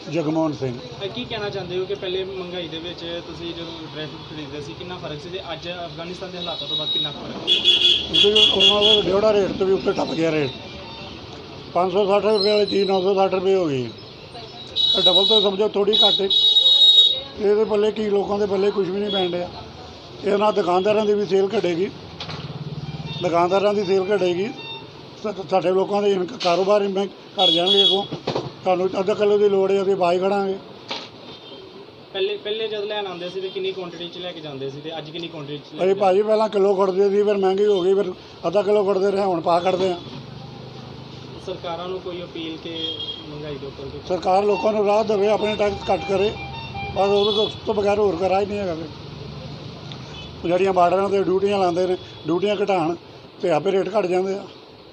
ਜਗਮੋਹਨ ਸਿੰਘ। ਕੀ ਕਹਿਣਾ ਚਾਹੁੰਦੇ ਹੋ ਕਿ ਪਹਿਲੇ ਮਹਿੰਗਾਈ ਦੇ ਵਿੱਚ ਤੁਸੀਂ ਜਦੋਂ ਡਰਾਈ ਫਰੂਟ ਖਰੀਦਦੇ ਸੀ ਕਿੰਨਾ ਫਰਕ ਸੀ ਤੇ ਅੱਜ ਅਫਗਾਨਿਸਤਾਨ ਦੇ ਹਾਲਾਤਾਂ ਤੋਂ ਬਾਅਦ ਕਿੰਨਾ ਫਰਕ ਹੈ? ਕਿਉਂਕਿ ਉਹਨਾਂ ਦਾ ਡੇਢਾ ਰੇਟ ਤੋਂ ਵੀ ਉੱਤੇ ਟੱਪ ਗਿਆ ਰੇਟ। 560 ਰੁਪਏ ਵਾਲੀ ਚੀਜ਼ 960 ਰੁਪਏ ਹੋ ਗਈ, ਡਬਲ ਤੋਂ ਸਮਝੋ ਥੋੜ੍ਹੀ ਘੱਟ। ਇਹਦੇ ਪੱਲੇ ਕੀ, ਲੋਕਾਂ ਦੇ ਪੱਲੇ ਕੁਝ ਵੀ ਨਹੀਂ ਪੈਣ ਡਿਆ। ਇਹਦੇ ਨਾਲ ਦੁਕਾਨਦਾਰਾਂ ਦੀ ਵੀ ਸੇਲ ਘਟੇਗੀ, ਦੁਕਾਨਦਾਰਾਂ ਦੀ ਸੇਲ ਘਟੇਗੀ, ਸਾਡੇ ਲੋਕਾਂ ਦੇ ਕਾਰੋਬਾਰ ਹੀ ਘੱਟ ਜਾਣਗੇ। ਅੱਗੋਂ ਤੁਹਾਨੂੰ ਅੱਧਾ ਕਿੱਲੋ ਦੀ ਲੋੜ ਹੈ, ਅਸੀਂ ਬਾਈ ਖੜਾਂਗੇ। ਪਹਿਲੇ ਜਦ ਲੈਣ ਆਉਂਦੇ ਸੀ ਤੇ ਕਿੰਨੀ ਕੁਆਂਟੀਟੀ 'ਚ ਲੈ ਕੇ ਜਾਂਦੇ ਸੀ ਤੇ ਅੱਜ ਕਿੰਨੀ ਕੁਆਂਟੀਟੀ 'ਚ? ਅਸੀਂ ਭਾਜੀ ਪਹਿਲਾਂ ਕਿਲੋ ਖੜਦੇ ਸੀ, ਫਿਰ ਮਹਿੰਗੀ ਹੋ ਗਈ, ਫਿਰ ਅੱਧਾ ਕਿਲੋ ਖੜਦੇ ਰਹੇ, ਹੁਣ ਪਾ ਕੱਢਦੇ ਹਾਂ। ਸਰਕਾਰਾਂ ਨੂੰ ਕੋਈ ਅਪੀਲ ਕਿ ਮਹਿੰਗਾਈ ਦੇ ਉੱਪਰ ਸਰਕਾਰ ਲੋਕਾਂ ਨੂੰ ਰਾਹਤ ਦੇਵੇ, ਆਪਣੇ ਟੈਕਸ ਘੱਟ ਕਰੇ, ਬਸ ਉਹਦੇ ਤੋਂ ਬਗੈਰ ਹੋਰ ਕੋਈ ਰਾਹ ਹੀ ਨਹੀਂ ਹੈਗਾ। ਫਿਰ ਜਿਹੜੀਆਂ ਬਾਰਡਰਾਂ 'ਤੇ ਡਿਊਟੀਆਂ ਲਾਉਂਦੇ ਨੇ, ਡਿਊਟੀਆਂ ਘਟਾਉਣ ਤੇ ਆਪੇ ਰੇਟ ਘੱਟ ਜਾਂਦੇ ਆ।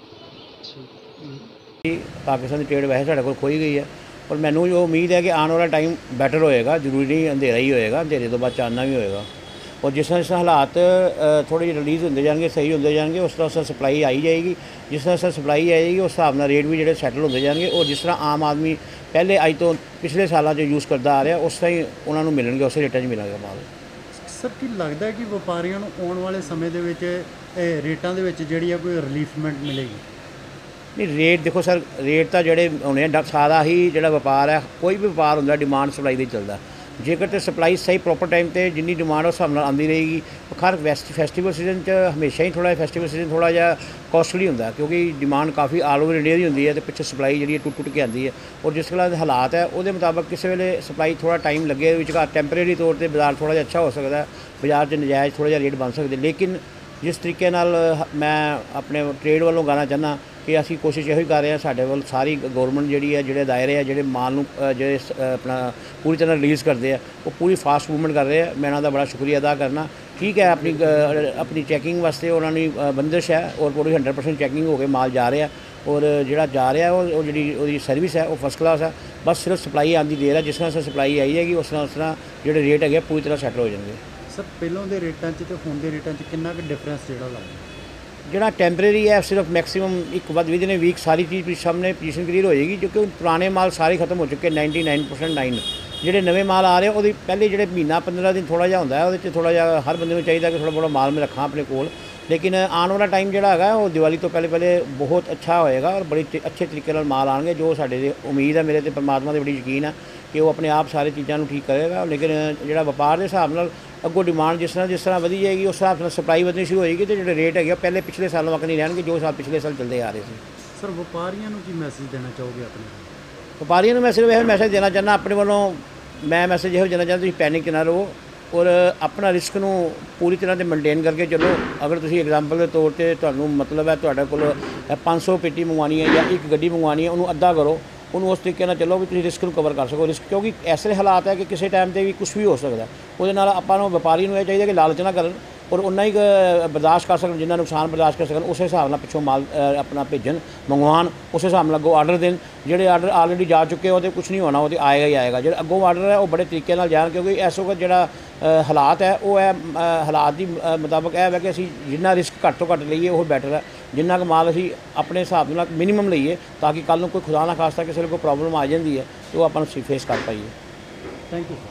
पाकिस्तान की ट्रेड वैसे साढ़े को खोई गई है, पर मैनू जो उम्मीद है कि आने वाला टाइम बैटर होएगा, जरूरी नहीं अंधेरा ही होएगा, अंधेरे तो बाद चानना भी होएगा। और जिस तरह हालात थोड़े रिलीज़ होंगे जाएंगे, सही होंगे जाएंगे, उस तरह सप्लाई आई जाएगी। जिस तरह सप्लाई आएगी उस हिसाब नाल रेट भी जो सैटल होंगे जाएंगे। और जिस तरह आम आदमी पहले अज तो पिछले सालों यूज़ करता आ रहा, उस तरह ही उन्होंने मिलणगे, उस रेटा मिलेगा माल। सर की लगता है कि व्यापारियों को आने वाले समय के रेटा जी कोई रिलीफमेंट मिलेगी? नहीं, रेट देखो सर, रेट तो जोड़े होने सारा ही जो व्यापार है, कोई भी व्यापार होंगे डिमांड सप्लाई का चलता। जेकर तो सप्लाई सही प्रॉपर टाइम पर जिनी डिमांड उस हिसाब आती रहेगी। खैर फैसटिवल सीजन हमेशा ही थोड़ा फैसटिवल सीजन थोड़ा जहा कॉस्टली होंगे, क्योंकि डिमांड काफ़ी ऑल ओवर इंडिया की होंगी है, तो पिछले सप्लाई जी टुट के आती है। और जिस तरह हालात है वो मुताबिक किसी वे सप्लाई थोड़ा टाइम लगे, टैंपरेरी तौर पर बाजार थोड़ा जहा अच्छा हो सकता है, बाजार से नजायज़ थोड़ा जहा रेट बन सकते। लेकिन जिस तरीके मैं अपने ट्रेड वालों गाना चाहना कि असी कोशिश यही कर रहे हैं, साढ़े वाल सारी गौरमेंट जी है, जोड़े दायरे है, जोड़े माल जो अपना पूरी तरह रिलीज़ करते हैं, वो पूरी फास्ट मूवमेंट कर रहे हैं। मैं उन्होंने बड़ा शुक्रिया अदा करना। ठीक है, अपनी चैकिंग वास्ते उन्होंने बंदिश है और पूरी 100% चैकिंग हो के माल जा रहा है। और जोड़ा जा रहा है वो जी सर्विस है वो फर्स्ट क्लास है। बस सिर्फ सप्लाई आने की देर है, जिस तरह से सप्लाई आई हैगी उस तरह जो रेट है पूरी तरह सैटल हो जाएंगे। सर पहलों के रेटों तो हुण के रेटों कितना डिफरेंस जो लगता? जोड़ा टैंपरेरी है सिर्फ मैक्सीमम एक बाद विद इन ए वीक सारी चीज़ सामने पोजीशन क्लीयर हो जाएगी, क्योंकि पुराने माल सारे खत्म हो चुके 99% जोड़े नवे माल आ रहे हैं वो पहले जो महीना 15 दिन थोड़ा जहा होंगे, वो थोड़ा जहा हर बंदे को चाहिए कि थोड़ा बड़ा माल में रखा अपने कोल। लेकिन आने वाला टाइम जोड़ा है वो दिवाली तो पहले बहुत अच्छा होएगा और बड़ी अच्छे तरीके माल आएंगे। जो साढ़े उम्मीद है, मेरे तो परमात्मा से बड़ी यकीन है कि वो अपने आप सारी चीज़ों ठीक करेगा। लेकिन जो व्यापार के हिसाब से अगों डिमांड जिस तरह वधी जाएगी उस हिसाब से सप्लाई बढ़नी शुरू होएगी, तो जो रेट है पहले पिछले सालों तक नहीं रहेंगे जो साल पिछले साल चलते आ रहे थे। सर व्यापारियों को की मैसेज देना चाहोगे अपने? व्यापारियों मैं सिर्फ यह मैसेज देना चाहना अपने वालों, मैं मैसेज यह देना चाहता पैनिक ना रहो और अपना रिस्क को पूरी तरह से मेनटेन करके चलो। अगर तुम एग्जाम्पल के तौर पर तुहानू मतलब है तुहाडे कोल 500 पेटी मंगवानी है या एक गड्डी मंगवानी है, उन्होंने अद्धा करो, उन्होंने उस तरीके ना चलो भी तुम रिस्क को कवर कर सको। रिस्क क्योंकि ऐसे हालात है कि किसी टाइम पर भी कुछ भी हो सकता है। वो आपां व्यापारी को यह चाहिए कि लालच ना करन और उन्ना ही बर्दाश्त कर सकन, जिन्ना नुकसान बर्दाश्त कर सकन, उस हिसाब से पिछों माल अपना भेजन मंगवान, उस हिसाब से अगों आर्डर देन। जोड़े आर्डर ऑलरेडी जा चुके हो तो कुछ नहीं होना, वो तो आएगा ही आएगा। जो अगों आर्डर है वो बड़े तरीके जान, क्योंकि इस वक्त जो हालात है वो है हालात के मुताबिक है कि असी जिन्ना रिस्क घट तो घट लीए वो बैटर है, जिन्ना क माल असी अपने हिसाब से मिनीमम लीए ताकि कल को कोई खुदा ना खास्ता किसी को प्रॉब्लम आ जाती है तो वो अपन फेस कर पाइए। Thank you.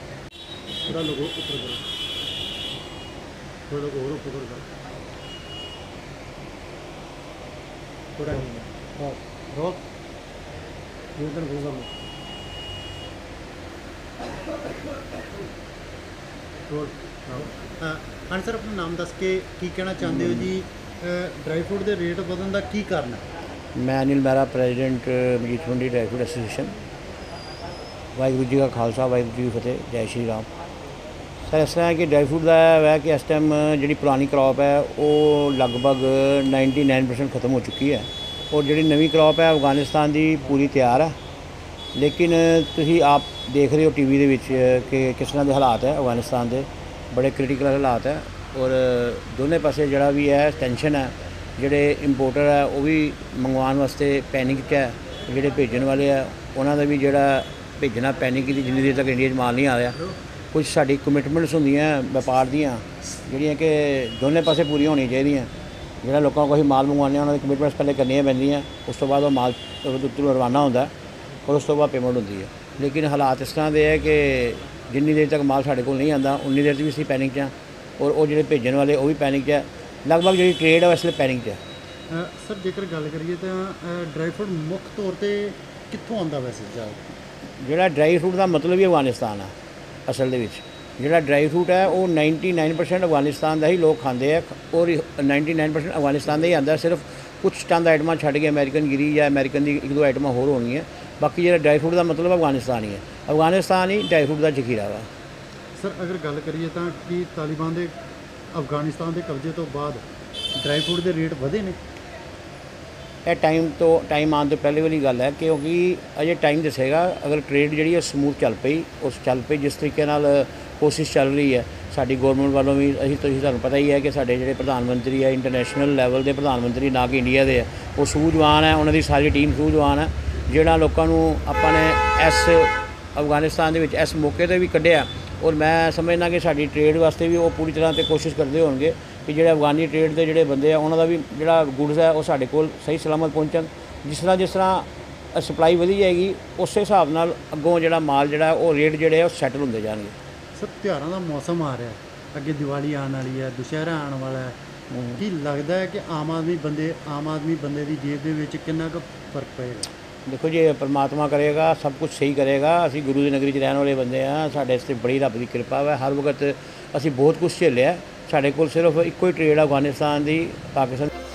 थोड़ा लोगों थोड़ा और ऊपर कर थोड़ा रोक नियंत्रण होगा मैं हाँ सर अपना नाम दस के की कहना चाहते हो जी? ड्राई फ्रूट के रेट बदलने का की कारण है? मैं Anil Mehra president Majith Mandi dry fruit association. Waheguru ji का खालसा वाहिगुरू जी की फतेह, जय श्री राम। सर इस तरह है कि ड्राई फ्रूट का है कि इस टाइम जी पुरानी क्रॉप है वो लगभग 99% ख़त्म हो चुकी है और जी नवी क्रॉप है अफगानिस्तान की पूरी तैयार है। लेकिन तुसी आप देख रहे हो टीवी दे विच कि किस तरह के हालात है अफगानिस्तान के, बड़े क्रिटिकल हालात है और दोनों पासे जड़ा भी है टेंशन है। जोड़े इंपोर्टर है वो भी मंगवाने वास्ते पैनिक च है, जोड़े भेजने वाले है उन्होंने भी जोड़ा भेजना पैनिक की जिन्नी देर तक इंडिया माल नहीं आ रहा। कुछ साड़ी कमिटमेंट्स होंदियां व्यापार दियां जिहड़ियां कि दोनों पासे पूरी होनी चाहिए। जोड़ा लोगों को माल मंगवाने उन्होंने कमिटमेंट्स पहले करनी पैंदियां, उस तो बाद वो माल उत्तरों रवाना होता है और उस तो बाद पेमेंट होती है। ਲੇਕਿਨ ਹਾਲਾਤ ਇਸ ਤਰ੍ਹਾਂ ਦੇ ਹੈ ਕਿ ਜਿੰਨੀ ਦੇਰ ਤੱਕ ਮਾਲ ਸਾਡੇ ਕੋਲ ਨਹੀਂ ਆਉਂਦਾ ਉਨੀ ਦੇਰ 'ਚ ਵੀ ਅਸੀਂ ਪੈਨਿਕ 'ਚ ਹਾਂ, ਔਰ ਉਹ ਜਿਹੜੇ ਭੇਜਣ ਵਾਲੇ ਉਹ ਵੀ ਪੈਨਿਕ 'ਚ ਹੈ। ਲਗਭਗ ਜਿਹੜੀ ਟ੍ਰੇਡ ਹੈ ਇਸ ਵੇਲੇ ਪੈਨਿਕ 'ਚ ਹੈ। ਸਰ ਜੇਕਰ ਗੱਲ ਕਰੀਏ ਤਾਂ ਡਰਾਈ ਫਰੂਟ ਮੁੱਖ ਤੌਰ ਤੇ ਕਿੱਥੋਂ ਆਉਂਦਾ ਵੈਸੇ ਜ਼ਿਆਦਾ? ਜਿਹੜਾ ਡਰਾਈ ਫਰੂਟ ਦਾ ਮਤਲਬ ਹੀ ਅਫਗਾਨਿਸਤਾਨ ਆ ਅਸਲ ਦੇ ਵਿੱਚ। ਜਿਹੜਾ ਡਰਾਈ ਫਰੂਟ ਹੈ ਉਹ 99% ਅਫਗਾਨਿਸਤਾਨ ਦਾ ਹੀ ਲੋਕ ਖਾਂਦੇ ਆ, ਔਰ 99% ਅਫਗਾਨਿਸਤਾਨ ਦਾ ਹੀ ਆਉਂਦਾ। ਸਿਰਫ ਕੁਝ ਚੰਦ ਆਈਟਮਾਂ ਛੱਡ ਕੇ ਅਮਰੀਕਨ ਗਿਰੀ ਜਾਂ ਅਮਰੀਕਨ ਦੀ ਇੱਕ ਦੋ ਆਈਟਮਾਂ ਹੋਰ ਹੋਣਗੀਆਂ, ਬਾਕੀ ਜਿਹੜਾ ਡਰਾਈ ਫਰੂਟ ਦਾ ਮਤਲਬ ਅਫਗਾਨਿਸਤਾਨ ਹੀ ਹੈ। ਅਫਗਾਨਿਸਤਾਨ ਹੀ ਡਰਾਈ ਫਰੂਟ ਦਾ ਜ਼ਖੀਰਾ ਵਾ। ਸਰ ਅਗਰ ਗੱਲ ਕਰੀਏ ਤਾਂ ਕੀ ਤਾਲਿਬਾਨ ਦੇ ਅਫਗਾਨਿਸਤਾਨ ਦੇ ਕਬਜ਼ੇ ਤੋਂ ਬਾਅਦ ਡਰਾਈ ਫਰੂਟ ਦੇ ਰੇਟ ਵਧੇ ਨੇ? ਇਹ ਟਾਈਮ ਆਉਣ ਤੋਂ ਪਹਿਲੇ ਵਾਲੀ ਗੱਲ ਹੈ, ਕਿਉਂਕਿ ਅਜੇ ਟਾਈਮ ਦੱਸੇਗਾ। ਅਗਰ ਟ੍ਰੇਡ ਜਿਹੜੀ ਹੈ ਸਮੂਥ ਚੱਲ ਪਈ ਜਿਸ ਤਰੀਕੇ ਨਾਲ ਕੋਸ਼ਿਸ਼ ਚੱਲ ਰਹੀ ਹੈ ਸਾਡੀ ਗੌਰਮੈਂਟ ਵੱਲੋਂ ਵੀ। ਤੁਸੀਂ ਤੁਹਾਨੂੰ ਪਤਾ ਹੀ ਹੈ ਕਿ ਸਾਡੇ ਜਿਹੜੇ ਪ੍ਰਧਾਨ ਮੰਤਰੀ ਹੈ ਇੰਟਰਨੈਸ਼ਨਲ ਲੈਵਲ ਦੇ ਪ੍ਰਧਾਨ ਮੰਤਰੀ, ਨਾ ਕਿ ਇੰਡੀਆ ਦੇ ਹੈ, ਉਹ ਸੂਝਵਾਨ ਹੈ, ਉਹਨਾਂ ਦੀ ਸਾਰੀ ਟੀਮ ਸੂਝਵਾਨ ਹੈ। ਜਿਹੜਾ ਲੋਕਾਂ ਨੂੰ ਆਪਾਂ ਨੇ ਇਸ ਅਫਗਾਨਿਸਤਾਨ ਦੇ ਵਿੱਚ ਇਸ ਮੌਕੇ 'ਤੇ ਵੀ ਕੱਢਿਆ, ਔਰ ਮੈਂ ਸਮਝਦਾ ਕਿ ਸਾਡੀ ਟ੍ਰੇਡ ਵਾਸਤੇ ਵੀ ਉਹ ਪੂਰੀ ਤਰ੍ਹਾਂ ਤੇ ਕੋਸ਼ਿਸ਼ ਕਰਦੇ ਹੋਣਗੇ ਕਿ ਜਿਹੜੇ ਅਫਗਾਨੀ ਟ੍ਰੇਡ ਦੇ ਜਿਹੜੇ ਬੰਦੇ ਆ ਉਹਨਾਂ ਦਾ ਵੀ ਜਿਹੜਾ ਗੁਡਸ ਹੈ ਉਹ ਸਾਡੇ ਕੋਲ ਸਹੀ ਸਲਾਮਤ ਪਹੁੰਚਣ। ਜਿਸ ਤਰ੍ਹਾਂ ਸਪਲਾਈ ਵਧੀ ਜਾਏਗੀ ਉਸੇ ਹਿਸਾਬ ਨਾਲ ਅੱਗੋਂ ਜਿਹੜਾ ਮਾਲ ਜਿਹੜਾ ਉਹ ਰੇਟ ਜਿਹੜੇ ਆ ਉਹ ਸੈਟਲ ਹੁੰਦੇ ਜਾਣਗੇ। ਸਰ ਤਿਉਹਾਰਾਂ ਦਾ ਮੌਸਮ ਆ ਰਿਹਾ, ਅੱਗੇ ਦੀਵਾਲੀ ਆਉਣ ਵਾਲੀ ਹੈ, ਦੁਸ਼ਹਿਰਾ ਆਉਣ ਵਾਲਾ ਹੈ। ਕੀ ਲੱਗਦਾ ਹੈ ਕਿ ਆਮ ਆਦਮੀ ਬੰਦੇ ਦੀ ਜੇਬ ਦੇ ਵਿੱਚ ਕਿੰਨਾ ਕੁ ਫਰਕ ਪਏਗਾ? ਦੇਖੋ ਜੀ, ਪਰਮਾਤਮਾ ਕਰੇਗਾ, ਸਭ ਕੁਝ ਸਹੀ ਕਰੇਗਾ। ਅਸੀਂ ਗੁਰੂ ਦੀ ਨਗਰੀ 'ਚ ਰਹਿਣ ਵਾਲੇ ਬੰਦੇ ਹਾਂ, ਸਾਡੇ ਇਸ 'ਤੇ ਬੜੀ ਰੱਬ ਦੀ ਕਿਰਪਾ ਹੈ। ਹਰ ਵਕਤ ਅਸੀਂ ਬਹੁਤ ਕੁਝ ਝੇਲਿਆ। ਸਾਡੇ ਕੋਲ ਸਿਰਫ ਇੱਕੋ ਹੀ ਟ੍ਰੇਡ ਅਫਗਾਨਿਸਤਾਨ ਦੀ, ਪਾਕਿਸਤਾਨ